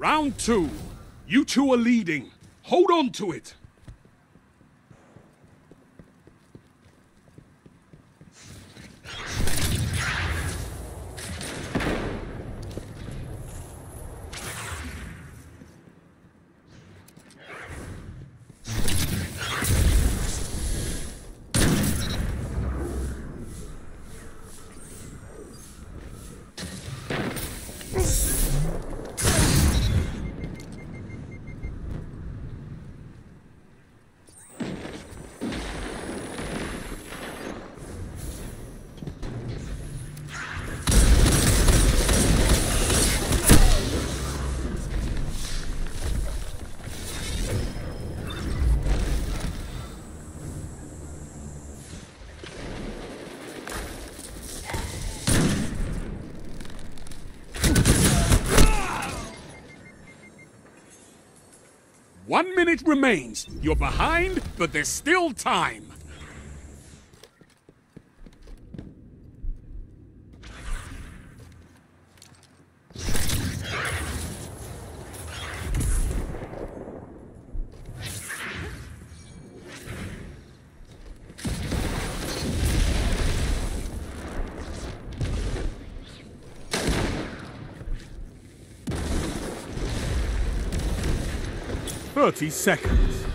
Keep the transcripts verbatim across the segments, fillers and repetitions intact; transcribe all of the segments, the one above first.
Round two. You two are leading. Hold on to it. One minute remains. You're behind, but there's still time. Thirty seconds.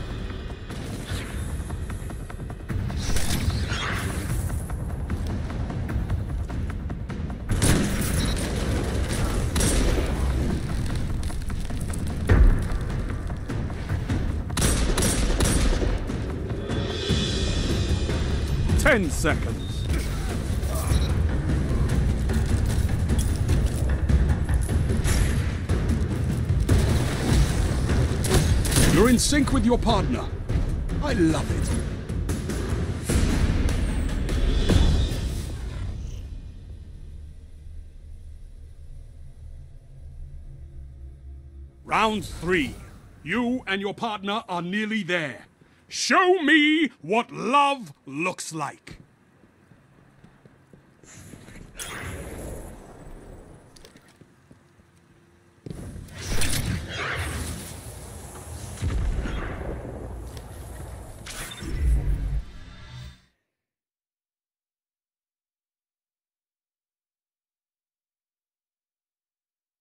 Ten seconds. You're in sync with your partner. I love it. Round three. You and your partner are nearly there. Show me what love looks like.